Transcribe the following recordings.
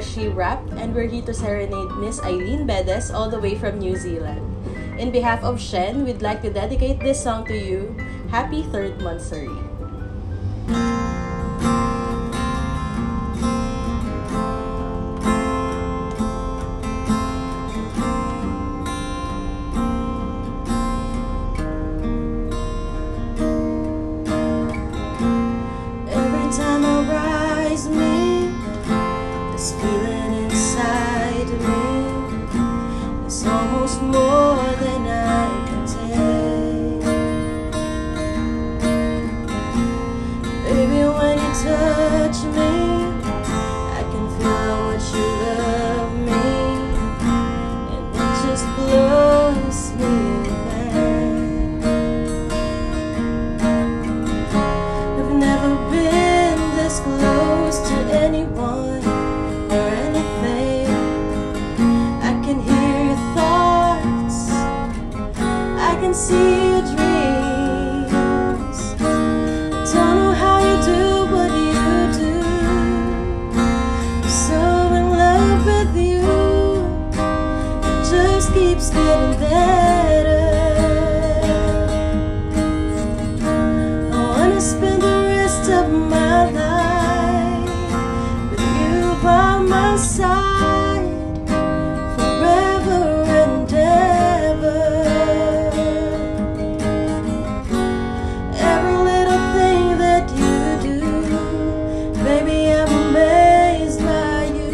She Rapped, and we're here to serenade Miss Eileen Bedes all the way from New Zealand. In behalf of Shen, we'd like to dedicate this song to you. Happy 3rd monthsary. Every time I rise, this feeling inside me is almost more than I can take. Baby, when you touch me, I can feel how much you love me, and it just blows me away. I've never been this close to anyone or anything. I can hear your thoughts, I can see your dreams. I don't know how you do what you do. I'm so in love with you. It just keeps getting better. I wanna spend the rest of my life with you by my side, forever and ever. Every little thing that you do, baby, I'm amazed by you.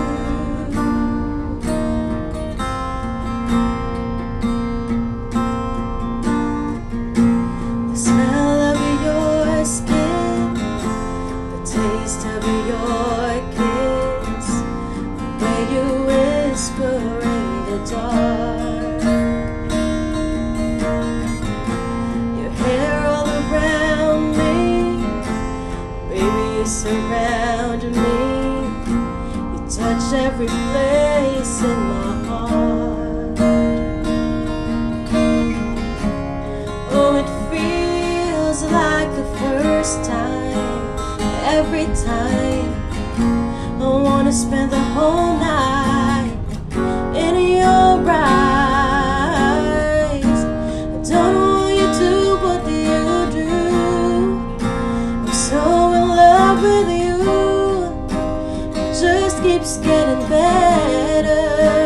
The smell of your skin, the taste of your kiss, the way you whisper in the dark, your hair all around me, baby, you surround me, you touch every place in my heart. Oh, it feels like the first time, every time. I wanna spend the whole night in your eyes. I don't know what you do, what do you do? I'm so in love with you. It just keeps getting better.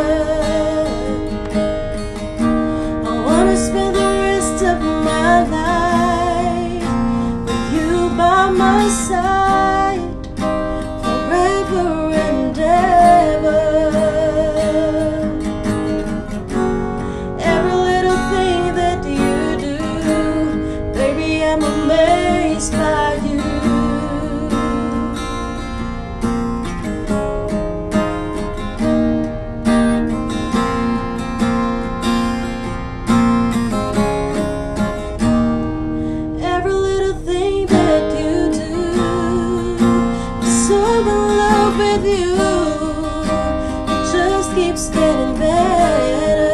I wanna spend the rest of my life with you by my side, forever and ever. Every little thing that you do, baby, I'm amazed by you. Every little thing that you do, I'm so in love with you. It just keeps getting better.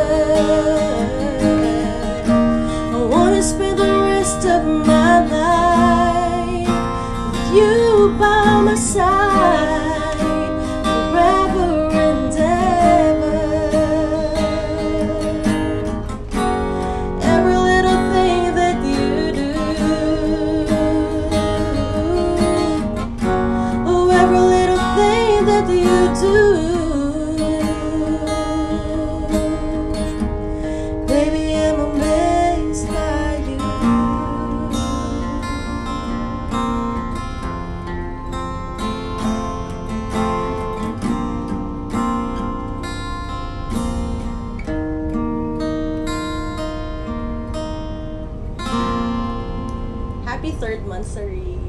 I wanna spend the rest of my life with you by my side, forever and ever. Every little thing that you do, oh, every little thing that you do, baby, I'm amazed by you. Happy 3rd monthsary.